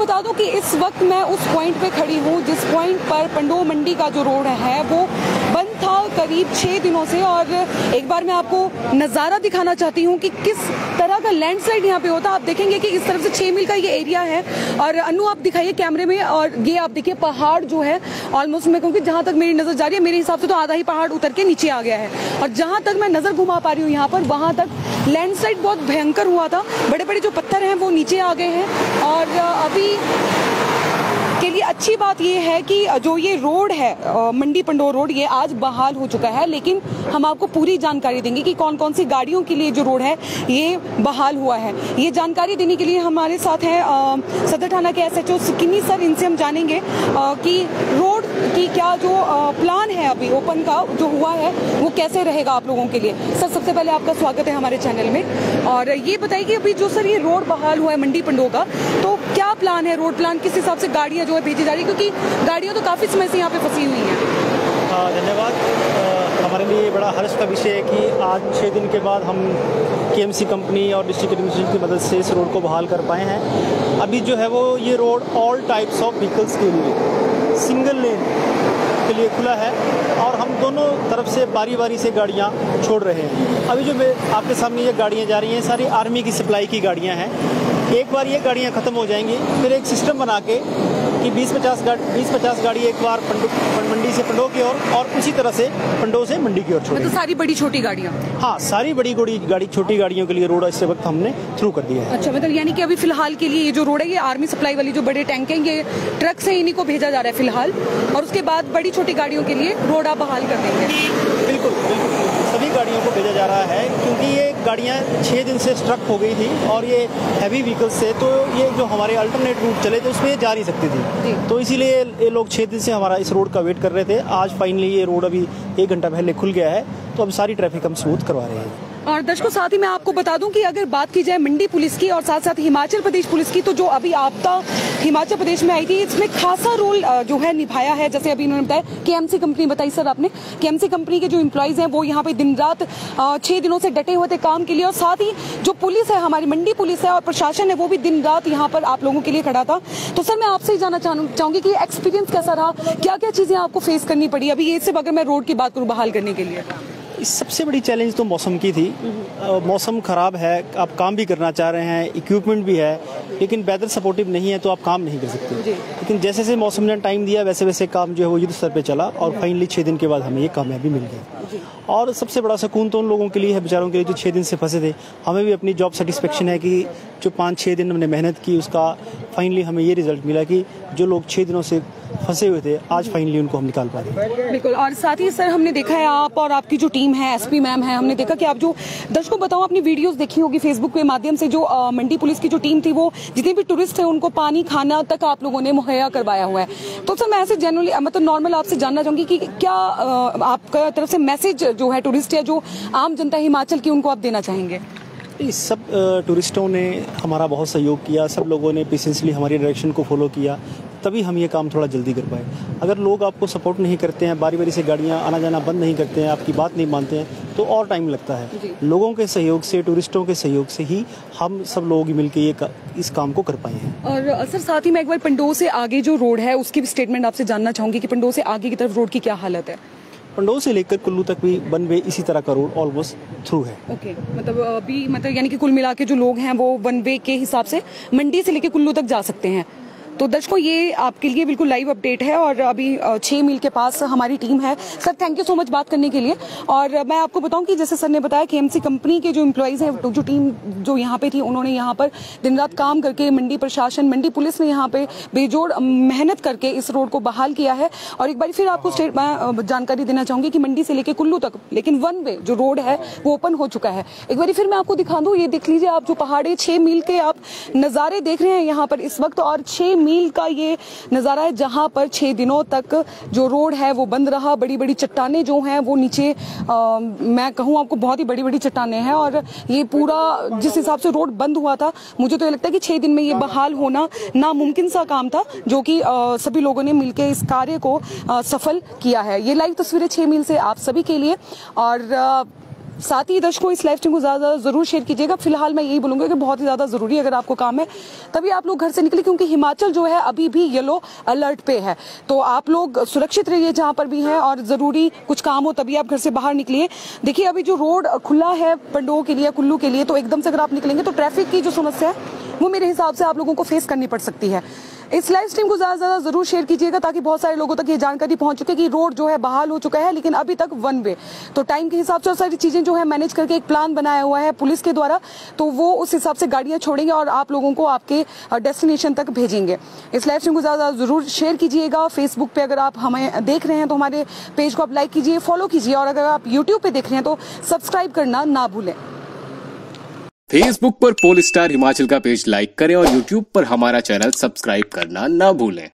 बता दूं कि इस वक्त मैं उस पॉइंट पे खड़ी हूँ जिस पॉइंट पर पंडोह मंडी का जो रोड है वो बंद था करीब 6 दिनों से। और एक बार मैं आपको नज़ारा दिखाना चाहती हूँ कि किस तरह का लैंडस्लाइड यहाँ पे होता है। आप देखेंगे कि इस तरफ से 6 मील का ये एरिया है। और अनु आप दिखाइए कैमरे में, और ये आप देखिए पहाड़ जो है ऑलमोस्ट मैं कहूँगी जहाँ तक मेरी नजर जा रही है मेरे हिसाब से तो आधा ही पहाड़ उतर के नीचे आ गया है। और जहाँ तक मैं नजर घुमा पा रही हूँ यहाँ पर, वहाँ तक लैंडस्लाइड बहुत भयंकर हुआ था। बड़े बड़े जो पत्थर हैं वो नीचे आ गए हैं। और अभी के लिए अच्छी बात ये है कि जो ये रोड है मंडी पंडोह रोड, ये आज बहाल हो चुका है। लेकिन हम आपको पूरी जानकारी देंगे कि कौन कौन सी गाड़ियों के लिए जो रोड है ये बहाल हुआ है। ये जानकारी देने के लिए हमारे साथ हैं सदर थाना के SHO सिकिनी सर। इनसे हम जानेंगे कि रोड की क्या जो प्लान है अभी ओपन का जो हुआ है वो कैसे रहेगा आप लोगों के लिए। सर सबसे पहले आपका स्वागत है हमारे चैनल में। और ये बताइए कि अभी जो सर ये रोड बहाल हुआ है मंडी पंडोह का, तो क्या प्लान है, रोड प्लान किस हिसाब से गाड़ियाँ जो है भेजी जा रही है, क्योंकि गाड़ियाँ तो काफी समय से यहाँ पे फंसी हुई हैं। धन्यवाद। हमारे लिए बड़ा हर्ष का विषय है कि आज 6 दिन के बाद हम KMC कंपनी और डिस्ट्रिक्ट एडमिनिस्ट्रेशन की मदद से इस रोड को बहाल कर पाए हैं। अभी जो है वो ये road all types of vehicles के लिए सिंगल लेन के लिए खुला है और हम दोनों तरफ से बारी बारी से गाड़ियाँ छोड़ रहे हैं। अभी जो आपके सामने ये गाड़ियाँ जा रही हैं सारी आर्मी की सप्लाई की गाड़ियाँ हैं। एक बार ये गाड़ियाँ ख़त्म हो जाएंगी, फिर एक सिस्टम बना के कि 20-50 गाड़ी एक बार मंडी से पंडोह की ओर और उसी तरह से पंडोह से मंडी की ओर छोड़ी। मतलब सारी बड़ी छोटी गाड़ियाँ? हाँ, सारी बड़ी गाड़ी छोटी गाड़ियों के लिए रोड इस वक्त हमने थ्रू कर दिया है। अच्छा, मतलब यानी कि अभी फिलहाल के लिए ये जो रोड है ये आर्मी सप्लाई वाली जो बड़े टैंक हैं ये ट्रक से इन्हीं को भेजा जा रहा है फिलहाल, और उसके बाद बड़ी छोटी गाड़ियों के लिए रोड आप बहाल कर देंगे? बिल्कुल सभी गाड़ियों को भेजा जा रहा है क्योंकि ये गाड़ियाँ 6 दिन से स्ट्रक हो गई थी और ये हैवी व्हीकल्स से, तो ये जो हमारे अल्टरनेट रूट चले थे उसमें जा नहीं सकती थी, तो इसीलिए ये लोग 6 दिन से हमारा इस रोड का वेट कर रहे थे। आज फाइनली ये रोड अभी 1 घंटा पहले खुल गया है, तो अब सारी ट्रैफिक हम स्मूथ करवा रहे हैं। और दर्शकों साथ ही मैं आपको बता दूं कि अगर बात की जाए मंडी पुलिस की और साथ साथ हिमाचल प्रदेश पुलिस की, तो जो अभी आपदा हिमाचल प्रदेश में आई थी इसमें खासा रोल जो है निभाया है। जैसे अभी उन्होंने बताया KMC कंपनी बताई सर आपने, KMC कंपनी के जो एम्प्लॉइज हैं वो यहाँ पे दिन रात 6 दिनों से डटे हुए थे काम के लिए, और साथ ही जो पुलिस है हमारी मंडी पुलिस है और प्रशासन है वो भी दिन रात यहाँ पर आप लोगों के लिए खड़ा था। तो सर मैं आपसे ही जानना चाहूंगी कि एक्सपीरियंस कैसा रहा, क्या क्या चीजें आपको फेस करनी पड़ी अभी ये सिर्फ अगर मैं रोड की बात करूँ बहाल करने के लिए? सबसे बड़ी चैलेंज तो मौसम की थी। मौसम ख़राब है, आप काम भी करना चाह रहे हैं, इक्विपमेंट भी है, लेकिन वेदर सपोर्टिव नहीं है तो आप काम नहीं कर सकते। लेकिन जैसे जैसे मौसम ने टाइम दिया वैसे वैसे काम जो है वो युद्ध स्तर पे चला और फाइनली 6 दिन के बाद हमें ये कामयाबी मिल गई। और सबसे बड़ा सुकून तो उन लोगों के लिए है, बेचारों के लिए जो 6 दिन से फंसे थे। हमें भी अपनी जॉब सेटिस्फेक्शन है कि जो 5-6 दिन हमने मेहनत की उसका फाइनली हमें ये रिजल्ट मिला कि जो लोग 6 दिनों से फंसे हुए थे आज फाइनली उनको हम निकाल पा रहे हैं। बिल्कुल। और साथ ही सर हमने देखा है आप और आपकी जो टीम है SP मैम है, हमने देखा कि आप जो दर्शकों बताओ अपनी वीडियोस देखी होगी फेसबुक के माध्यम से, जो मंडी पुलिस की जो टीम थी वो जितने भी टूरिस्ट थे उनको पानी खाना तक आप लोगों ने मुहैया करवाया हुआ है। तो सर मैं ऐसे जनरली मतलब नॉर्मल आपसे जानना चाहूंगी कि क्या आपका तरफ से मैसेज जो है टूरिस्ट या जो आम जनता हिमाचल की उनको आप देना चाहेंगे? इस सब टूरिस्टों ने हमारा बहुत सहयोग किया, सब लोगों ने पेशेंसली हमारी डायरेक्शन को फॉलो किया, तभी हम ये काम थोड़ा जल्दी कर पाए। अगर लोग आपको सपोर्ट नहीं करते हैं, बारी बारी से गाड़ियाँ आना जाना बंद नहीं करते हैं, आपकी बात नहीं मानते हैं, तो और टाइम लगता है। लोगों के सहयोग से, टूरिस्टों के सहयोग से ही हम सब लोग मिलकर इस काम को कर पाए हैं। और सर साथ ही मैं एक बार पंडोह से आगे जो रोड है उसकी भी स्टेटमेंट आपसे जानना चाहूंगी कि पंडोह से आगे की तरफ रोड की क्या हालत है? पंडोह से लेकर कुल्लू तक भी 1 वे इसी तरह का रोड ऑलमोस्ट थ्रू है। ओके, मतलब अभी मतलब यानी कि कुल मिला के जो लोग हैं वो 1 वे के हिसाब से मंडी से लेकर कुल्लू तक जा सकते हैं। तो दर्शकों ये आपके लिए बिल्कुल लाइव अपडेट है और अभी 6 मील के पास हमारी टीम है। Sir thank you so much बात करने के लिए। और मैं आपको बताऊं कि जैसे सर ने बताया KMC कंपनी के जो एम्प्लॉइज हैं, जो टीम जो यहाँ पे थी, उन्होंने यहाँ पर दिन रात काम करके मंडी प्रशासन, मंडी पुलिस ने यहाँ पे बेजोड़ मेहनत करके इस रोड को बहाल किया है। और एक बार फिर आपको मैं जानकारी देना चाहूंगी कि मंडी से लेकर कुल्लू तक लेकिन 1 वे जो रोड है वो ओपन हो चुका है। एक बार फिर मैं आपको दिखा दूं, ये देख लीजिए आप जो पहाड़ी 6 मील के आप नजारे देख रहे हैं यहाँ पर इस वक्त, और 6 मील का ये नजारा है जहां पर 6 दिनों तक जो रोड है वो बंद रहा। बड़ी बड़ी चट्टाने जो हैं वो नीचे मैं कहूँ आपको बहुत ही बड़ी बड़ी चट्टाने हैं, और ये पूरा जिस हिसाब से रोड बंद हुआ था मुझे तो ये लगता है कि 6 दिन में ये बहाल होना नामुमकिन सा काम था, जो कि सभी लोगों ने मिलकर इस कार्य को सफल किया है। ये लाइव तस्वीरें 6 मील से आप सभी के लिए। और साथ ही दर्शकों इस लाइव स्ट्रीम को ज़्यादा ज़रूर शेयर कीजिएगा। फिलहाल मैं यही बोलूँगा कि बहुत ही ज़्यादा ज़रूरी है, अगर आपको काम है तभी आप लोग घर से निकले, क्योंकि हिमाचल जो है अभी भी येलो अलर्ट पे है। तो आप लोग सुरक्षित रहिए जहाँ पर भी हैं, और ज़रूरी कुछ काम हो तभी आप घर से बाहर निकलिए। देखिए अभी जो रोड खुला है पंडोह के लिए, कुल्लू के लिए, तो एकदम से अगर आप निकलेंगे तो ट्रैफिक की जो समस्या है वो मेरे हिसाब से आप लोगों को फेस करनी पड़ सकती है। इस लाइव स्ट्रीम को ज़्यादा से ज़्यादा ज़रूर शेयर कीजिएगा ताकि बहुत सारे लोगों तक ये जानकारी पहुंच चुके कि रोड जो है बहाल हो चुका है, लेकिन अभी तक वन वे। तो टाइम के हिसाब से सारी चीज़ें जो है मैनेज करके एक प्लान बनाया हुआ है पुलिस के द्वारा, तो वो उस हिसाब से गाड़ियां छोड़ेंगे और आप लोगों को आपके डेस्टिनेशन तक भेजेंगे। इस लाइव स्ट्रीम को ज़्यादा ज़रूर शेयर कीजिएगा। फेसबुक पे अगर आप हमें देख रहे हैं तो हमारे पेज को आप लाइक कीजिए, फॉलो कीजिए, और अगर आप यूट्यूब पे देख रहे हैं तो सब्सक्राइब करना ना भूलें। फेसबुक पर पोल स्टार हिमाचल का पेज लाइक करें और यूट्यूब पर हमारा चैनल सब्सक्राइब करना ना भूलें।